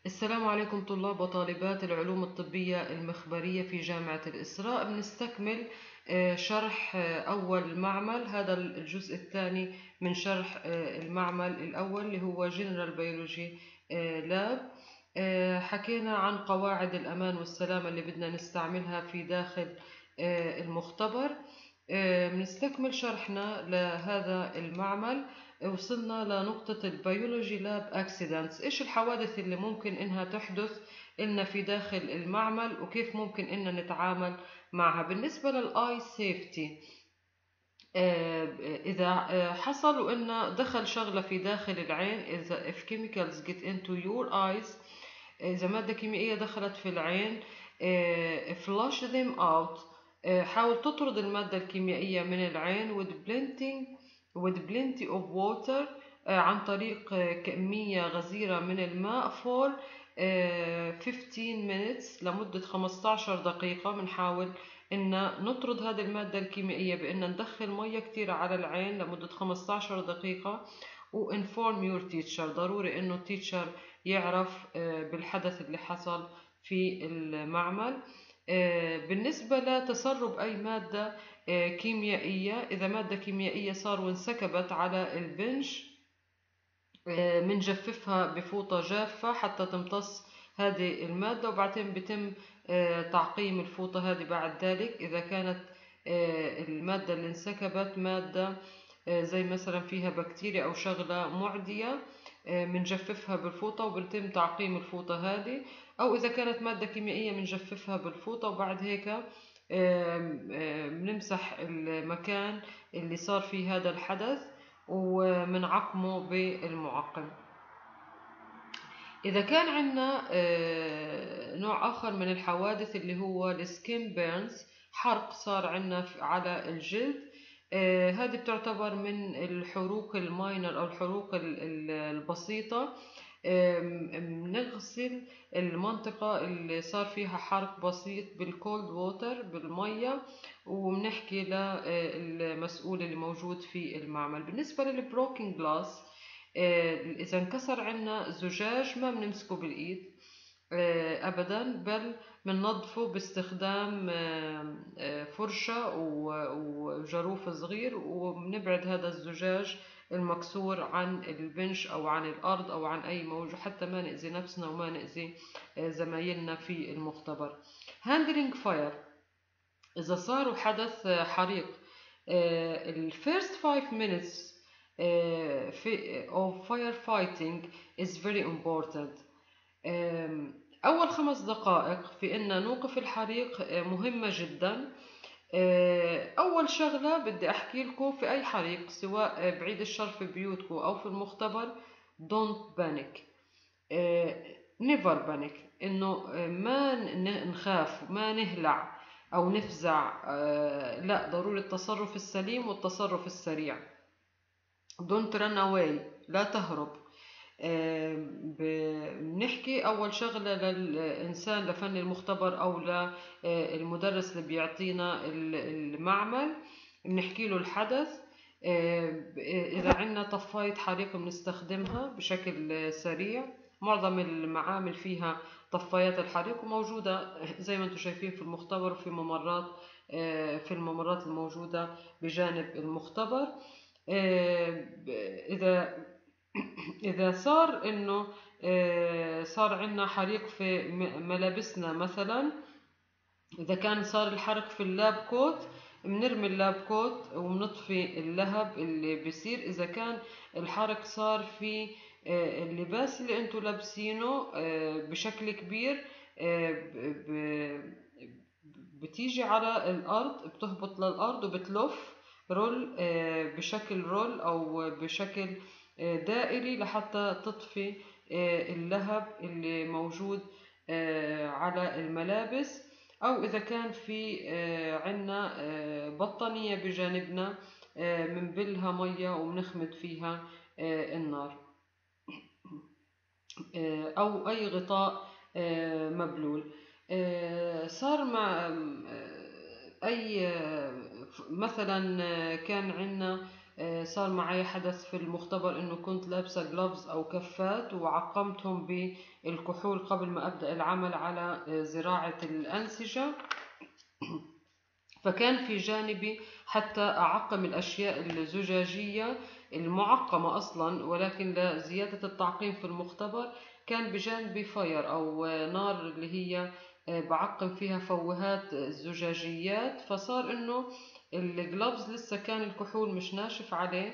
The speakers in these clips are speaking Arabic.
السلام عليكم طلاب وطالبات العلوم الطبية المخبرية في جامعة الإسراء. بنستكمل شرح أول معمل. هذا الجزء الثاني من شرح المعمل الأول اللي هو General Biology Lab. حكينا عن قواعد الأمان والسلامة اللي بدنا نستعملها في داخل المختبر. بنستكمل شرحنا لهذا المعمل. وصلنا لنقطة البيولوجي لاب اكسيدنتس، ايش الحوادث اللي ممكن انها تحدث لنا في داخل المعمل وكيف ممكن اننا نتعامل معها. بالنسبة للاي سيفتي، إذا حصل وإن دخل شغلة في داخل العين، إذا if chemicals get into your eyes، إذا مادة كيميائية دخلت في العين، flush them out، حاول تطرد المادة الكيميائية من العين with plenty of water، عن طريق كمية غزيرة من الماء for 15 minutes، لمدة 15 دقيقة. بنحاول إن نطرد هذه المادة الكيميائية بإن ندخل مية كتير على العين لمدة 15 دقيقة. و inform your teacher، ضروري إنه التيتشر يعرف بالحدث اللي حصل في المعمل. بالنسبة لتسرب أي مادة كيميائية، إذا مادة كيميائية صار وانسكبت على البنش، بنجففها بفوطة جافة حتى تمتص هذه المادة، وبعدين بتم تعقيم الفوطة هذه بعد ذلك. إذا كانت المادة اللي انسكبت مادة زي مثلا فيها بكتيريا أو شغلة معدية، بنجففها بالفوطة وبيتم تعقيم الفوطة هذه. أو إذا كانت مادة كيميائية بنجففها بالفوطة وبعد هيك بنمسح المكان اللي صار فيه هذا الحدث ومنعقمه بالمعقم. إذا كان عندنا نوع آخر من الحوادث اللي هو السكين بيرنز، حرق صار عندنا على الجلد، هذه بتعتبر من الحروق الماينر أو الحروق البسيطة. بنغسل المنطقة اللي صار فيها حرق بسيط بالكولد ووتر، بالمية، وبنحكي للمسؤول اللي موجود في المعمل. بالنسبة للبروكن جلاس، إذا انكسر عنا زجاج ما بنمسكه بالإيد أبدا، بل بننظفه باستخدام فرشة وجاروف صغير، وبنبعد هذا الزجاج المكسور عن البنش أو عن الأرض أو عن أي موجود، حتى ما نأذي نفسنا وما نأذي زمايلنا في المختبر. Handling fire، إذا صار حدث حريق، الفيرست 5 minutes of firefighting is very important. أول 5 دقائق في إن نوقف الحريق مهمة جدا. أول شغلة بدي أحكي لكم في أي حريق، سواء بعيد الشر في بيوتكم أو في المختبر، don't panic، never panic، إنه ما نخاف، ما نهلع أو نفزع، لا، ضروري التصرف السليم والتصرف السريع. don't run away، لا تهرب. بنحكي أول شغلة للإنسان، لفني المختبر أو للمدرس اللي بيعطينا المعمل، بنحكي له الحدث. إذا عنا طفاية حريق بنستخدمها بشكل سريع. معظم المعامل فيها طفايات الحريق وموجودة زي ما انتم شايفين في المختبر وفي ممرات، في الممرات الموجودة بجانب المختبر. إذا صار إنه صار عندنا حريق في ملابسنا مثلا، إذا كان صار الحرق في اللاب كوت، بنرمي اللاب كوت وبنطفي اللهب اللي بيصير. إذا كان الحرق صار في اللباس اللي انتوا لابسينه بشكل كبير، بتيجي على الأرض، بتهبط للأرض وبتلف رول، بشكل رول أو بشكل دائري لحتى تطفي اللهب اللي موجود على الملابس. أو إذا كان في عنا بطانية بجانبنا، منبلها مية وبنخمد فيها النار، أو أي غطاء مبلول. صار مع أي مثلا كان عندنا صار معي حدث في المختبر إنه كنت لابسة جلوفز أو كفات وعقمتهم بالكحول قبل ما أبدأ العمل على زراعة الأنسجة، فكان في جانبي حتى أعقم الأشياء الزجاجية المعقمة أصلا، ولكن لزيادة التعقيم في المختبر كان بجانبي فاير أو نار اللي هي بعقم فيها فوهات الزجاجيات، فصار إنه الجلوفز لسه كان الكحول مش ناشف عليه،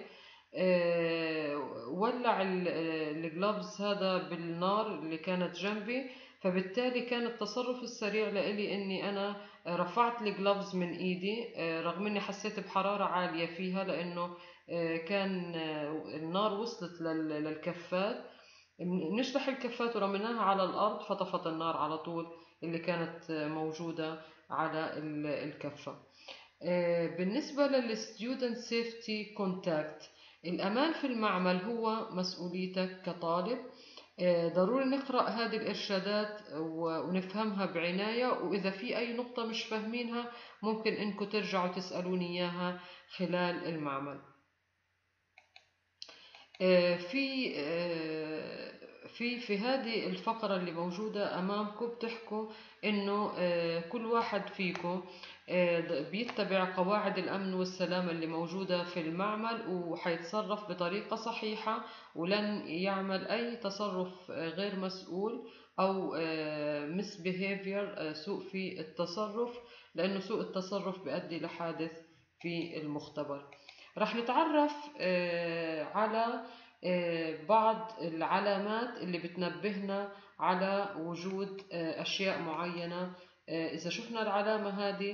ولع الجلوفز هذا بالنار اللي كانت جنبي، فبالتالي كان التصرف السريع لإلي إني أنا رفعت الجلوفز من إيدي رغم إني حسيت بحرارة عالية فيها، لأنه كان النار وصلت للكفات، نشلح الكفات ورميناها على الأرض فطفت النار على طول اللي كانت موجودة على الكفة. بالنسبة للستودنت سيفتي كونتاكت، الأمان في المعمل هو مسؤوليتك كطالب. ضروري نقرأ هذه الإرشادات ونفهمها بعناية، وإذا في أي نقطة مش فاهمينها ممكن إنكم ترجعوا تسألوني إياها خلال المعمل. في في هذه الفقرة اللي موجودة أمامكم بتحكوا إنه كل واحد فيكم بيتبع قواعد الأمن والسلامة اللي موجودة في المعمل وحيتصرف بطريقة صحيحة ولن يعمل أي تصرف غير مسؤول أو misbehavior، سوء في التصرف، لأنه سوء التصرف بيؤدي لحادث في المختبر. رح نتعرف على بعض العلامات اللي بتنبهنا على وجود أشياء معينة. إذا شفنا العلامة هذه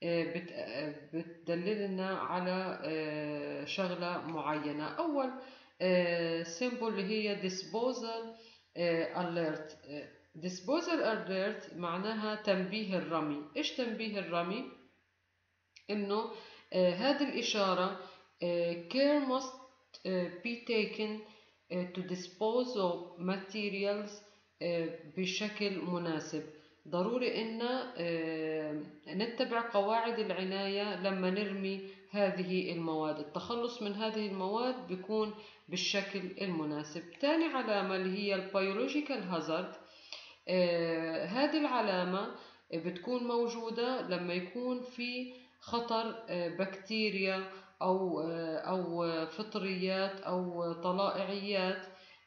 بتدللنا على شغلة معينة. أول symbol اللي هي disposal alert. disposal alert معناها تنبيه الرمي. إيش تنبيه الرمي؟ إنه هذه الإشارة care must be taken to dispose of materials بشكل مناسب. ضروري إن نتبع قواعد العناية لما نرمي هذه المواد. التخلص من هذه المواد بيكون بالشكل المناسب. تاني علامة اللي هي البيولوجيكال هازارد. هذه العلامة بتكون موجودة لما يكون في خطر بكتيريا أو فطريات أو طلائعيات.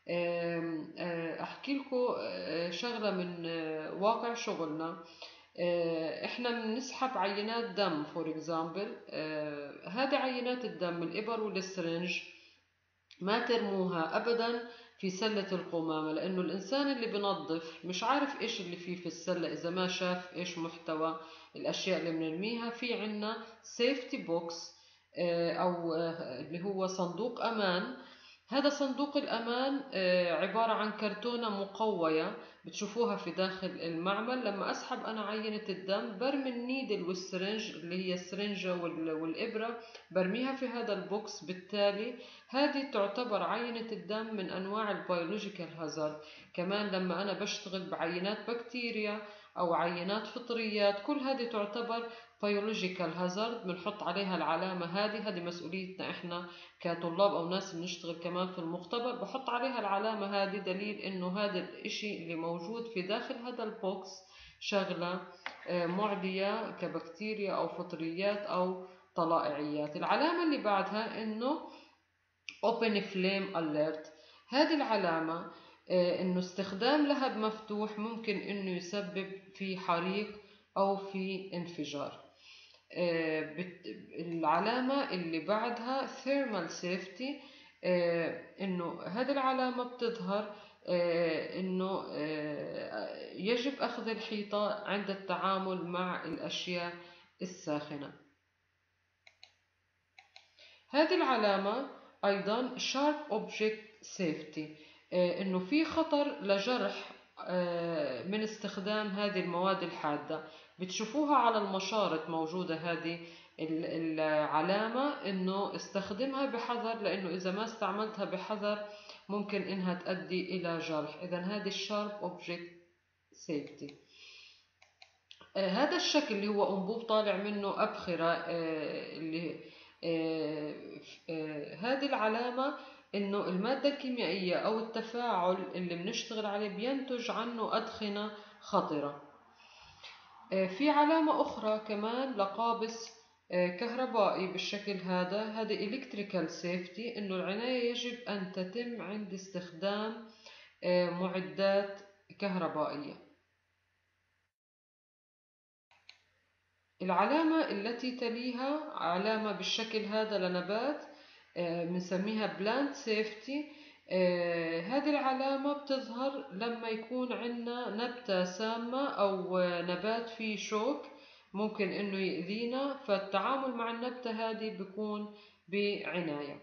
أحكي لكم شغلة من واقع شغلنا. إحنا بنسحب عينات دم فور إكزامبل. هذه عينات الدم، الإبر والسرنج ما ترموها أبدا في سلة القمامة، لأنه الإنسان اللي بنظف مش عارف إيش اللي فيه في السلة إذا ما شاف إيش محتوى الأشياء اللي بنرميها. في عنا سيفتي بوكس أو اللي هو صندوق أمان. هذا صندوق الأمان عبارة عن كرتونة مقوية بتشوفوها في داخل المعمل. لما أسحب أنا عينة الدم برمي النيدل والسرنج اللي هي السرنجة والإبرة، برميها في هذا البوكس. بالتالي هذه تعتبر عينة الدم من أنواع البيولوجيكال هازارد. كمان لما أنا بشتغل بعينات بكتيريا أو عينات فطريات، كل هذه تعتبر بيولوجيكال هازارد، بنحط عليها العلامة هذه مسؤوليتنا إحنا كطلاب أو ناس بنشتغل كمان في المختبر، بحط عليها العلامة هذه دليل إنه هذا الإشي اللي موجود في داخل هذا البوكس شغلة معدية كبكتيريا أو فطريات أو طلائعيات. العلامة اللي بعدها إنه Open Flame Alert. هذه العلامة إنه استخدام لهب مفتوح ممكن إنه يسبب في حريق أو في انفجار. العلامة اللي بعدها Thermal Safety. إنه هذه العلامة بتظهر إنه يجب أخذ الحيطة عند التعامل مع الأشياء الساخنة. هذه العلامة أيضا Sharp Object Safety، إنه في خطر لجرح من استخدام هذه المواد الحادة. بتشوفوها على المشارط موجودة هذه العلامة، إنه استخدمها بحذر، لأنه إذا ما استعملتها بحذر ممكن إنها تؤدي إلى جرح. إذا هذه Sharp Object Safety. هذا الشكل اللي هو أنبوب طالع منه أبخرة اللي هذه العلامة إنه المادة الكيميائية أو التفاعل اللي بنشتغل عليه بينتج عنه أدخنة خطرة. في علامة أخرى كمان لقابس كهربائي بالشكل هذا، هذا electrical safety، إنه العناية يجب أن تتم عند استخدام معدات كهربائية. العلامة التي تليها علامة بالشكل هذا لنبات بنسميها plant safety. هذه العلامة بتظهر لما يكون عندنا نبتة سامة أو نبات فيه شوك ممكن إنه يأذينا، فالتعامل مع النبتة هذه بيكون بعناية.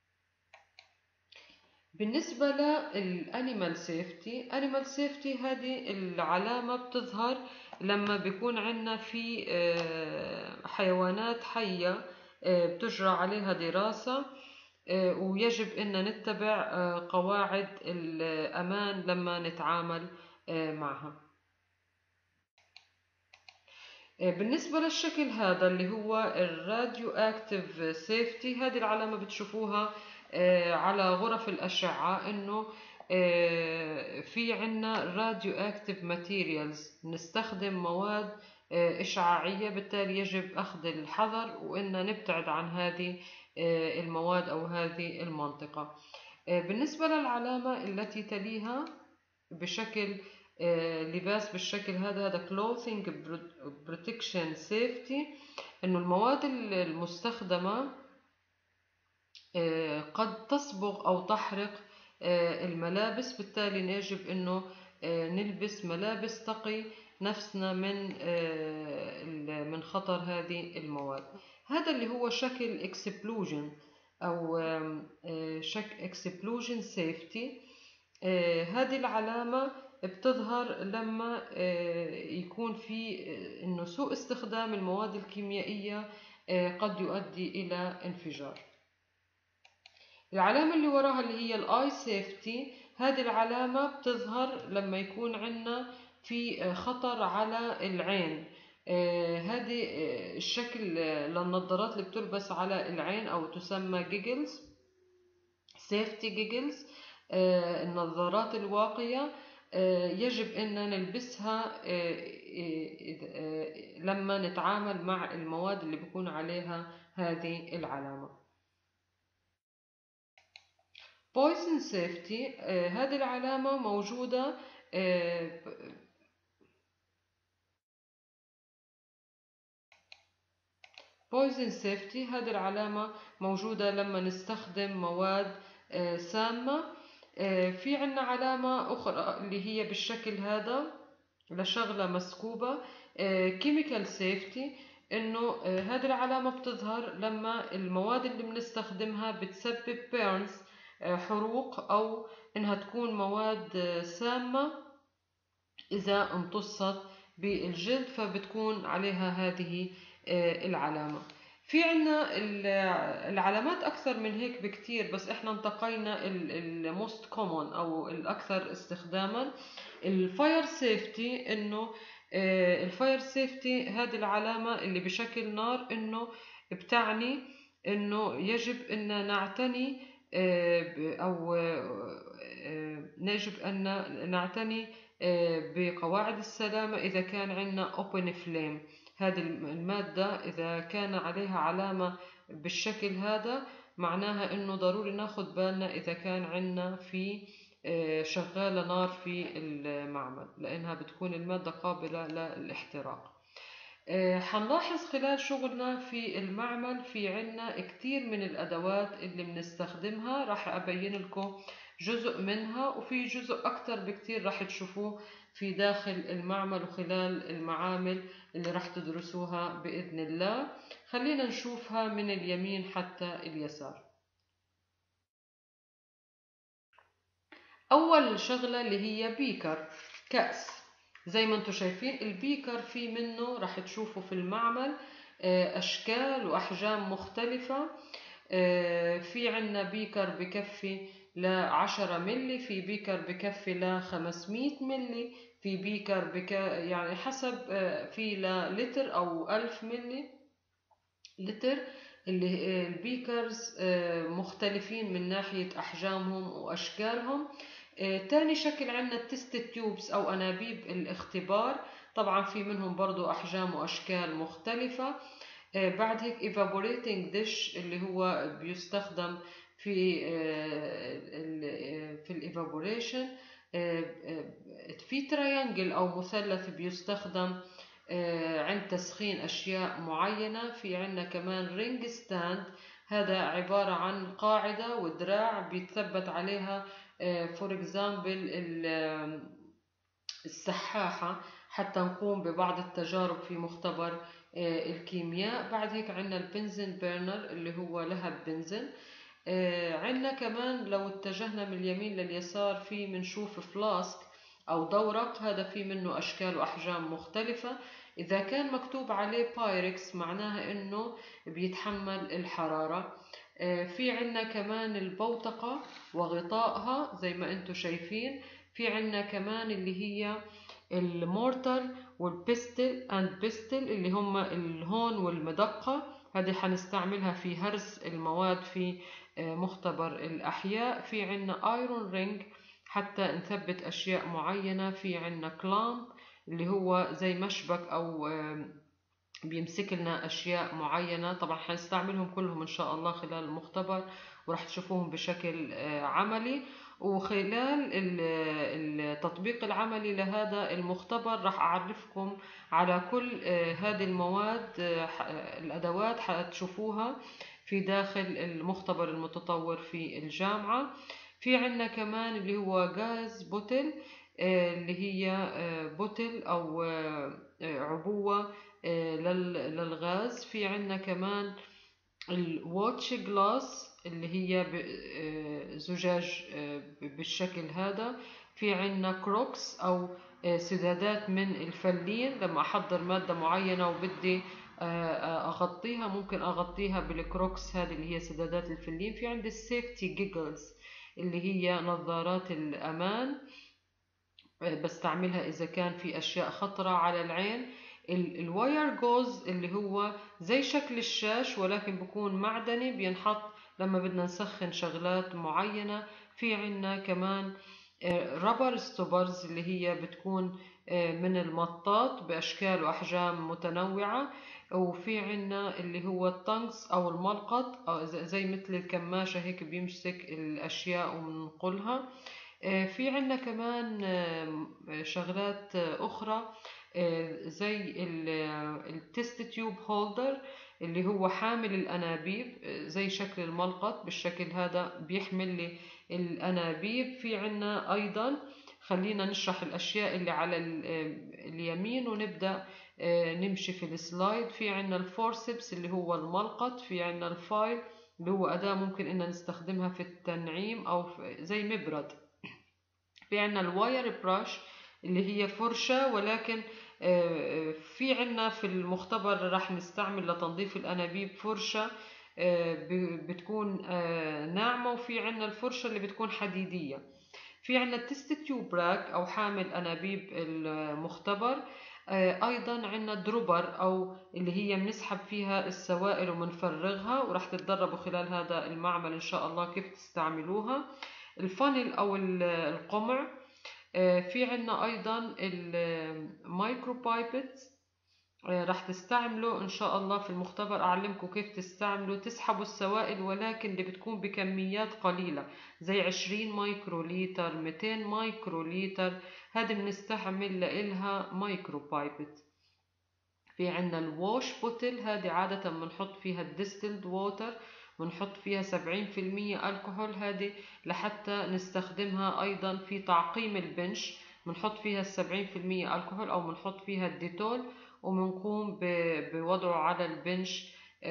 بالنسبة للأنيمال سيفتي، أنيمال سيفتي هذه العلامة بتظهر لما بيكون عندنا في حيوانات حية بتجرى عليها دراسة، ويجب أن نتبع قواعد الأمان لما نتعامل معها. بالنسبة للشكل هذا اللي هو الراديو اكتيف سيفتي، هذه العلامة بتشوفوها على غرف الأشعة، إنه في عنا راديو اكتيف ماتيريالز، نستخدم مواد إشعاعية، بالتالي يجب أخذ الحذر وإن نبتعد عن هذه المواد أو هذه المنطقة. بالنسبة للعلامة التي تليها بشكل لباس بالشكل هذا clothing protection safety، إنه المواد المستخدمة قد تصبغ أو تحرق الملابس، بالتالي يجب إنه نلبس ملابس تقي نفسنا من خطر هذه المواد. هذا اللي هو شكل explosion أو شكل explosion safety. هذه العلامة بتظهر لما يكون في إنه سوء استخدام المواد الكيميائية قد يؤدي إلى انفجار. العلامة اللي وراها اللي هي الاي سيفتي، هذه العلامة بتظهر لما يكون عندنا في خطر على العين. هذه الشكل للنظارات اللي بتلبس على العين أو تسمى جيجلز، سيفتي جيجلز. النظارات الواقية يجب أن نلبسها لما نتعامل مع المواد اللي بيكون عليها هذه العلامة. Poison safety، هذه العلامة موجودة Poison safety، هذه العلامة موجودة لما نستخدم مواد سامة. في عنا علامة أخرى اللي هي بالشكل هذا لشغلة مسكوبة chemical safety، إنه هذه العلامة بتظهر لما المواد اللي بنستخدمها بتسبب burns، حروق، أو إنها تكون مواد سامة إذا امتصت بالجلد فبتكون عليها هذه العلامة. في عنا العلامات أكثر من هيك بكتير، بس إحنا انتقينا الموست كومون أو الأكثر استخداما. الفاير سيفتي، إنه الفاير سيفتي هذه العلامة اللي بشكل نار، إنه بتعني إنه يجب أن نعتني أو يجب أن نعتني بقواعد السلامة إذا كان عندنا open flame. هذه المادة إذا كان عليها علامة بالشكل هذا معناها إنه ضروري ناخد بالنا إذا كان عندنا في شغالة نار في المعمل، لأنها بتكون المادة قابلة للاحتراق. حنلاحظ خلال شغلنا في المعمل في عنا كتير من الأدوات اللي بنستخدمها، راح أبين لكم جزء منها، وفي جزء أكتر بكتير راح تشوفوه في داخل المعمل وخلال المعامل اللي راح تدرسوها بإذن الله. خلينا نشوفها من اليمين حتى اليسار. أول شغلة اللي هي بيكر، كأس. زي ما انتم شايفين البيكر في منه راح تشوفوا في المعمل أشكال وأحجام مختلفة. في عنا بيكر بكفي ل10 ملي، في بيكر بكفي ل500 ملي، في بيكر يعني حسب في لتر أو 1000 ملي لتر. اللي البيكرز مختلفين من ناحية أحجامهم وأشكالهم. تاني شكل عندنا التست تيوبس أو أنابيب الاختبار، طبعا في منهم برضو أحجام وأشكال مختلفة. بعد هيك evaporating dish اللي هو بيستخدم في الايفابوريشن. في تريانجل أو مثلث بيستخدم عند تسخين أشياء معينة. في عنا كمان رينج ستاند، هذا عبارة عن قاعدة ودراع بيتثبت عليها فور اكزامبل السحاحة حتى نقوم ببعض التجارب في مختبر الكيمياء. بعد هيك عنا البنزين بيرنر اللي هو لهب بنزين. عنا كمان لو اتجهنا من اليمين لليسار في منشوف فلاسك أو دورق، هذا في منه أشكال وأحجام مختلفة. إذا كان مكتوب عليه بايركس معناها إنه بيتحمل الحرارة. في عنا كمان البوتقة وغطائها زي ما انتم شايفين. في عنا كمان اللي هي المورتر والبستل اند بستل اللي هم الهون والمدقة، هذه حنستعملها في هرس المواد في مختبر الأحياء. في عنا ايرون رينج حتى نثبت أشياء معينة. في عنا كلام اللي هو زي مشبك أو بيمسك لنا أشياء معينة. طبعا حنستعملهم كلهم إن شاء الله خلال المختبر وراح تشوفوهم بشكل عملي. وخلال التطبيق العملي لهذا المختبر راح أعرفكم على كل هذه المواد. الأدوات حتشوفوها في داخل المختبر المتطور في الجامعة. في عنا كمان اللي هو غاز بوتل، اللي هي بوتل أو عبوة للغاز. في عنا كمان الواتش جلاس اللي هي زجاج بالشكل هذا. في عنا كروكس أو سدادات من الفلين، لما أحضر مادة معينة وبدي أغطيها ممكن أغطيها بالكروكس، هذه اللي هي سدادات الفلين. في عندي السيفتي جيجلز اللي هي نظارات الأمان، بستعملها إذا كان في أشياء خطرة على العين. الواير جوز اللي هو زي شكل الشاش ولكن بكون معدني، بينحط لما بدنا نسخن شغلات معينة. في عنا كمان رابر ستوبرز اللي هي بتكون من المطاط بأشكال وأحجام متنوعة. وفي عنا اللي هو التانكس أو الملقط، أو زي مثل الكماشة هيك بيمسك الأشياء ومنقلها. في عنا كمان شغلات أخرى زي التست تيوب هولدر اللي هو حامل الأنابيب زي شكل الملقط بالشكل هذا بيحمل لي الأنابيب. في عنا أيضا، خلينا نشرح الأشياء اللي على اليمين ونبدأ نمشي في السلايد. في عنا الفورسبس اللي هو الملقط. في عنا الفايل اللي هو أداة ممكن إن نستخدمها في التنعيم أو زي مبرد. في عنا الواير براش اللي هي فرشة، ولكن في عنا في المختبر راح نستعمل لتنظيف الأنابيب فرشة بتكون ناعمة، وفي عنا الفرشة اللي بتكون حديدية. في عنا التست تيوب راك أو حامل أنابيب المختبر. أيضا عنا دروبر أو اللي هي بنسحب فيها السوائل ومنفرغها، وراح تتدربوا خلال هذا المعمل إن شاء الله كيف تستعملوها. الفانل أو القمع. في عنا أيضا المايكرو بايبت، راح تستعملوا إن شاء الله في المختبر. أعلمكم كيف تستعملوا تسحبوا السوائل ولكن اللي بتكون بكميات قليلة زي 20 مايكرو لتر 200 مايكرو لتر، هذه بنستعمل لإلها مايكرو بايبت. في عنا الواش بوتل، هذه عادة بنحط فيها الديستلد ووتر، بنحط فيها 70% الكحول، هذه لحتى نستخدمها أيضا في تعقيم البنش. بنحط فيها 70% الكحول أو بنحط فيها الديتول وبنقوم بوضعه على البنش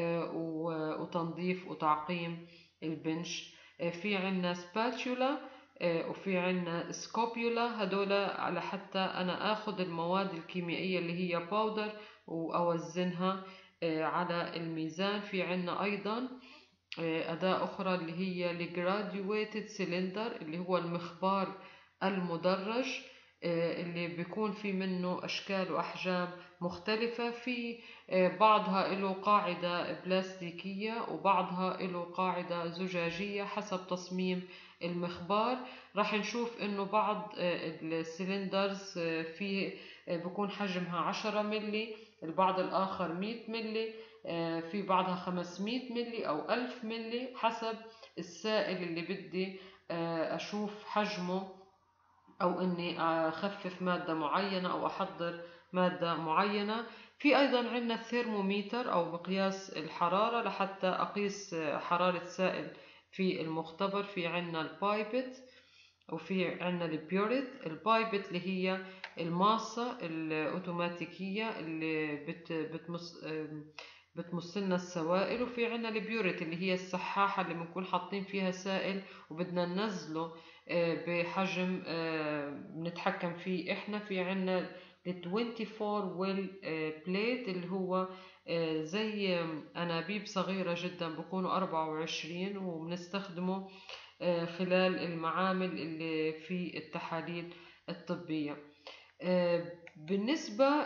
وتنظيف وتعقيم البنش. في عنا سباتولا وفي عنا سكوبيولا، هدول على حتى أنا أخذ المواد الكيميائية اللي هي باودر وأوزنها على الميزان. في عنا أيضا أداة أخرى اللي هي الجراديويتد سيلندر اللي هو المخبار المدرج. اللي بيكون في منه أشكال وأحجام مختلفة. في بعضها له قاعدة بلاستيكية وبعضها له قاعدة زجاجية حسب تصميم المخبار. راح نشوف إنه بعض السلندرز في بيكون حجمها 10 ملي، البعض الآخر 100 ملي، في بعضها 500 ملي أو 1000 ملي حسب السائل اللي بدي أشوف حجمه، أو إني أخفف مادة معينة أو أحضر مادة معينة. في أيضا عندنا الثيرموميتر أو مقياس الحرارة لحتى أقيس حرارة سائل في المختبر. في عندنا البايبت وفي عندنا البيوريت. البايبت اللي هي الماصة الأوتوماتيكية اللي بتمص لنا السوائل، وفي عندنا البيوريت اللي هي السحاحة اللي بنكون حاطين فيها سائل وبدنا ننزله بحجم بنتحكم فيه احنا. في عندنا ال 24 ويل بليت اللي هو زي أنابيب صغيرة جدا بكونوا 24 وبنستخدمه خلال المعامل اللي في التحاليل الطبية. بالنسبة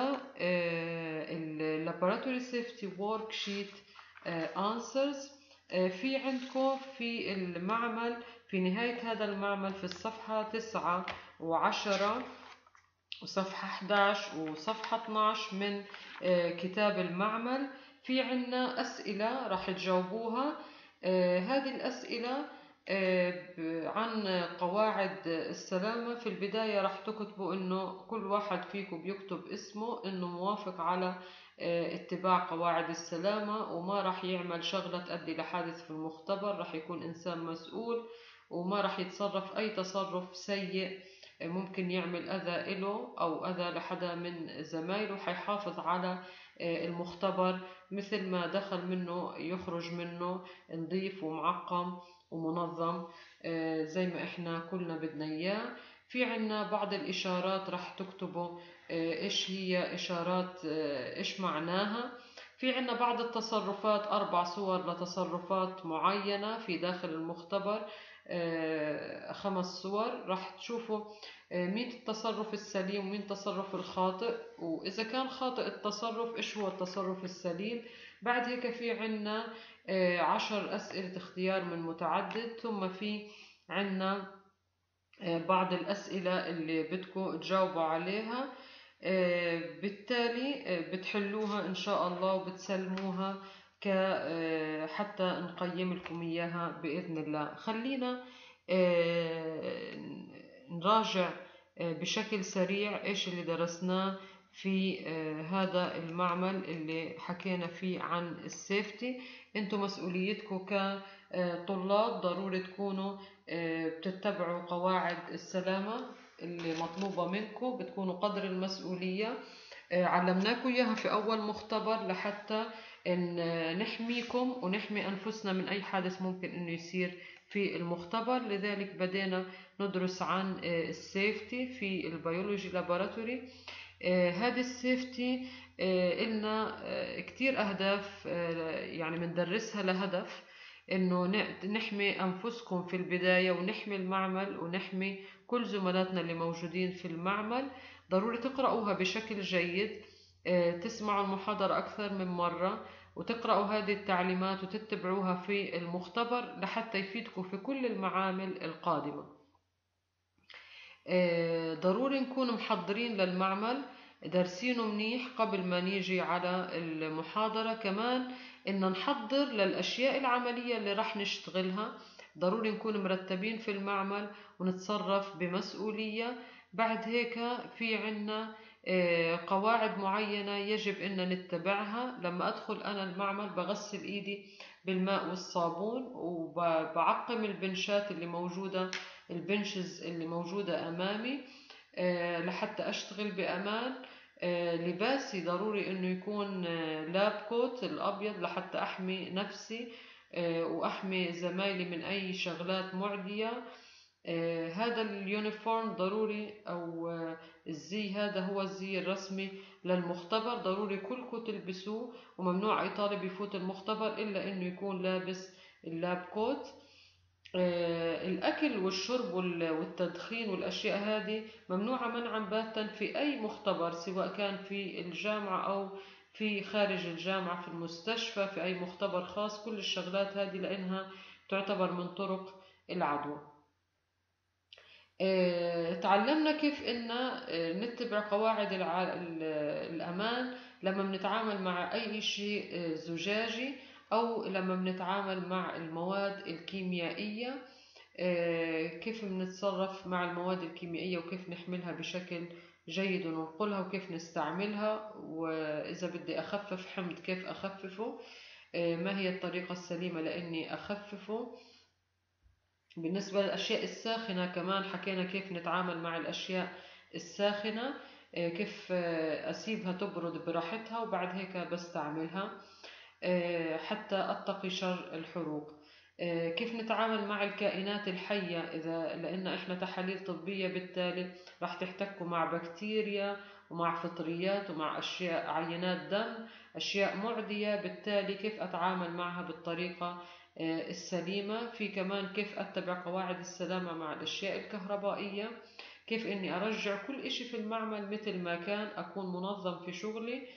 لل Laboratory Safety Worksheet Answers، في عندكم في المعمل في نهاية هذا المعمل في الصفحة 9 و10 وصفحة 11 وصفحة 12 من كتاب المعمل في عنا أسئلة راح تجاوبوها. هذه الأسئلة عن قواعد السلامة. في البداية راح تكتبوا إنه كل واحد فيكم بيكتب اسمه إنه موافق على اتباع قواعد السلامة وما راح يعمل شغلة تؤدي لحادث في المختبر، راح يكون إنسان مسؤول وما راح يتصرف أي تصرف سيء ممكن يعمل أذى إله أو أذى لحدا من زمايله. حيحافظ على المختبر مثل ما دخل منه يخرج منه نظيف ومعقم ومنظم زي ما إحنا كلنا بدنا إياه. في عنا بعض الإشارات راح تكتبوا إيش هي إشارات إيش معناها. في عنا بعض التصرفات 4 صور لتصرفات معينة في داخل المختبر، 5 صور راح تشوفوا مين التصرف السليم ومين التصرف الخاطئ، وإذا كان خاطئ التصرف إيش هو التصرف السليم. بعد هيك في عنا 10 أسئلة اختيار من متعدد، ثم في عنا بعض الأسئلة اللي بدكم تجاوبوا عليها. بالتالي بتحلوها إن شاء الله وبتسلموها حتى نقيم لكم إياها بإذن الله. خلينا نراجع بشكل سريع إيش اللي درسناه في هذا المعمل اللي حكينا فيه عن السيفتي. انتم مسؤوليتكم كطلاب ضروري تكونوا بتتبعوا قواعد السلامة اللي مطلوبة منكم، بتكونوا قدر المسؤولية. علمناكم إياها في أول مختبر لحتى نحميكم ونحمي أنفسنا من أي حادث ممكن إنه يصير في المختبر. لذلك بدينا ندرس عن السيفتي في البيولوجي لابوراتوري. هذه السيفتي إلنا كتير أهداف يعني بندرسها لهدف إنه نحمي أنفسكم في البداية ونحمي المعمل ونحمي كل زملاتنا اللي موجودين في المعمل. ضروري تقرأوها بشكل جيد، تسمعوا المحاضرة أكثر من مرة وتقرأوا هذه التعليمات وتتبعوها في المختبر لحتى يفيدكم في كل المعامل القادمة. ضروري نكون محضرين للمعمل دارسينه منيح قبل ما نيجي على المحاضرة. كمان إن نحضر للأشياء العملية اللي راح نشتغلها. ضروري نكون مرتبين في المعمل ونتصرف بمسؤولية. بعد هيك في عنا قواعد معينة يجب إن نتبعها. لما أدخل أنا المعمل بغسل إيدي بالماء والصابون وبعقم البنشات اللي موجودة، البنشز اللي موجودة أمامي لحتى أشتغل بأمان. لباسي ضروري إنه يكون لاب كوت الأبيض لحتى أحمي نفسي وأحمي زمايلي من أي شغلات معدية. هذا اليونيفورم ضروري أو الزي هذا هو الزي الرسمي للمختبر، ضروري كلكم تلبسوه وممنوع أي طالب يفوت المختبر إلا إنه يكون لابس اللاب كوت. الأكل والشرب والتدخين والأشياء هذه ممنوعة منعا باتا في أي مختبر، سواء كان في الجامعة أو في خارج الجامعة، في المستشفى، في أي مختبر خاص. كل الشغلات هذه لأنها تعتبر من طرق العدوى. تعلمنا كيف إن نتبع قواعد الأمان لما بنتعامل مع أي شيء زجاجي، أو لما بنتعامل مع المواد الكيميائية. كيف بنتصرف مع المواد الكيميائية وكيف نحملها بشكل جيد وننقلها وكيف نستعملها، وإذا بدي أخفف حمض كيف أخففه، ما هي الطريقة السليمة لأني أخففه. بالنسبة للأشياء الساخنة كمان حكينا كيف نتعامل مع الأشياء الساخنة، كيف أسيبها تبرد براحتها وبعد هيك بستعملها حتى أتقي شر الحروق. كيف نتعامل مع الكائنات الحية، لأن إحنا تحاليل طبية بالتالي راح تحتكوا مع بكتيريا ومع فطريات ومع أشياء عينات دم، أشياء معدية، بالتالي كيف أتعامل معها بالطريقة السليمة. في كمان كيف أتبع قواعد السلامة مع الأشياء الكهربائية، كيف إني أرجع كل إشي في المعمل مثل ما كان، أكون منظم في شغلي،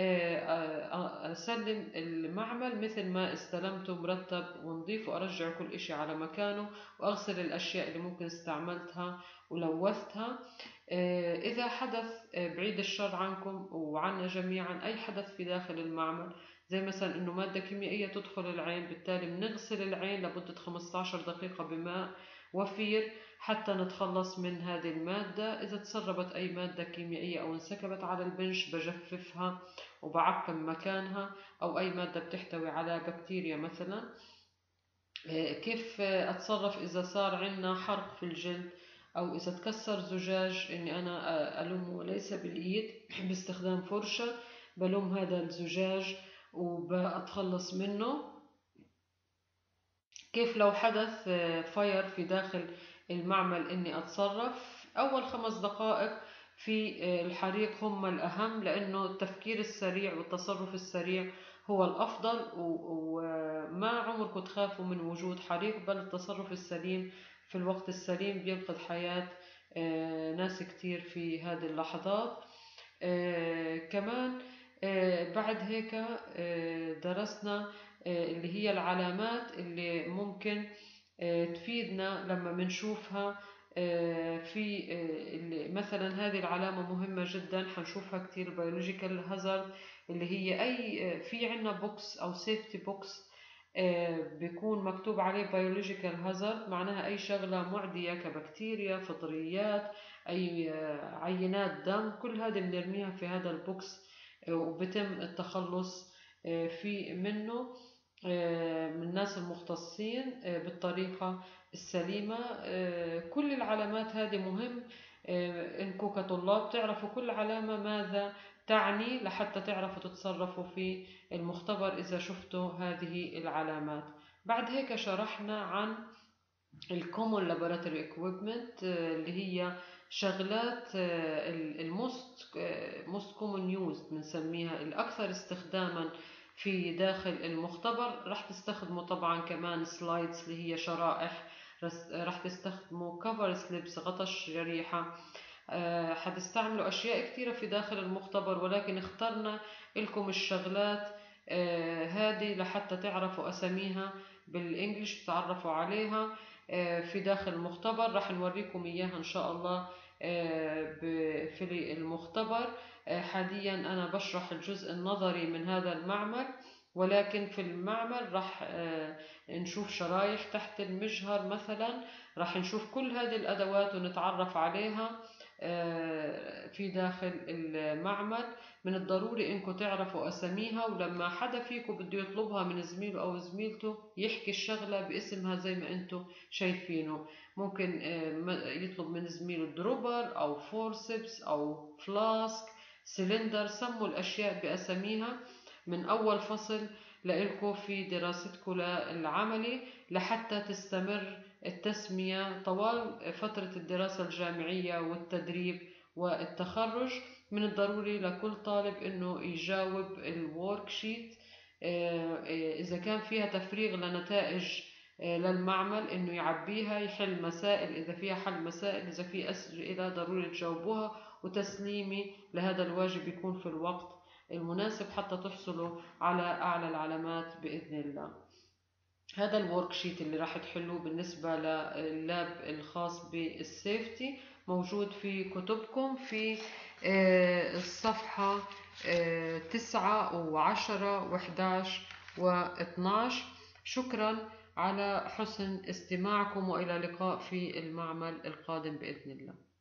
أسلم المعمل مثل ما استلمته مرتب ونظيف، وأرجع كل إشي على مكانه، وأغسل الأشياء اللي ممكن استعملتها ولوثتها. إذا حدث بعيد الشر عنكم وعنا جميعا أي حدث في داخل المعمل، زي مثلا إنه مادة كيميائية تدخل العين، بالتالي بنغسل العين لمدة 15 دقيقة بماء وفير حتى نتخلص من هذه المادة. إذا تسربت أي مادة كيميائية أو انسكبت على البنش بجففها وبعقم مكانها، أو أي مادة بتحتوي على بكتيريا مثلا. كيف أتصرف إذا صار عندنا حرق في الجلد، أو إذا تكسر زجاج، إني أنا ألمه ليس بالإيد باستخدام فرشة، بلوم هذا الزجاج وبأتخلص منه. كيف لو حدث فاير في داخل المعمل إني أتصرف. أول 5 دقائق في الحريق هم الأهم، لأنه التفكير السريع والتصرف السريع هو الأفضل، وما عمركم تخافوا من وجود حريق، بل التصرف السليم في الوقت السليم بينقذ حياة ناس كتير في هذه اللحظات. كمان بعد هيك درسنا اللي هي العلامات اللي ممكن تفيدنا لما بنشوفها. في مثلا هذه العلامة مهمة جدا، حنشوفها كتير، بيولوجيكال هازارد، اللي هي أي في عنا بوكس أو سيفتي بوكس بيكون مكتوب عليه بيولوجيكال هازارد، معناها أي شغلة معدية كبكتيريا، فطريات، أي عينات دم، كل هذه بنرميها في هذا البوكس وبتم التخلص في منه من الناس المختصين بالطريقة السليمة. كل العلامات هذه مهم إنكم كطلاب تعرفوا كل علامة ماذا تعني، لحتى تعرفوا تتصرفوا في المختبر إذا شفتوا هذه العلامات. بعد هيك شرحنا عن الكومون لابوراتوري اكويبمنت، اللي هي شغلات الموست كومون يوز بنسميها، الاكثر استخداما في داخل المختبر. راح تستخدموا طبعا كمان سلايدز اللي هي شرائح، راح تستخدموا كفر سليبس غطا الشريحة، حتستعملوا أشياء كثيرة في داخل المختبر، ولكن اخترنا لكم الشغلات هذه لحتى تعرفوا أساميها بالإنجليش، تعرفوا عليها في داخل المختبر. راح نوريكم إياها إن شاء الله في المختبر. حاليا أنا بشرح الجزء النظري من هذا المعمل، ولكن في المعمل راح نشوف شرايح تحت المجهر مثلا، راح نشوف كل هذه الأدوات ونتعرف عليها في داخل المعمل. من الضروري انكم تعرفوا اساميها، ولما حدا فيكم بده يطلبها من زميله او زميلته يحكي الشغلة باسمها زي ما انتم شايفينه. ممكن يطلب من زميله دروبر او فورسبس او فلاسك سلندر، سموا الاشياء باساميها من اول فصل لإلكم في دراستكم للعملي، لحتى تستمر التسمية طوال فترة الدراسة الجامعية والتدريب والتخرج. من الضروري لكل طالب انه يجاوب الورك شيت، اذا كان فيها تفريغ لنتائج للمعمل إنه يعبيها، يحل مسائل إذا فيها حل مسائل، إذا في أسئلة ضروري تجاوبوها، وتسليمي لهذا الواجب يكون في الوقت المناسب حتى تحصلوا على أعلى العلامات بإذن الله. هذا الورك شيت اللي راح تحلوه بالنسبة لللاب الخاص بالسيفتي موجود في كتبكم في الصفحة 9 و10 و11 و12. شكرا على حسن استماعكم، وإلى اللقاء في المعمل القادم بإذن الله.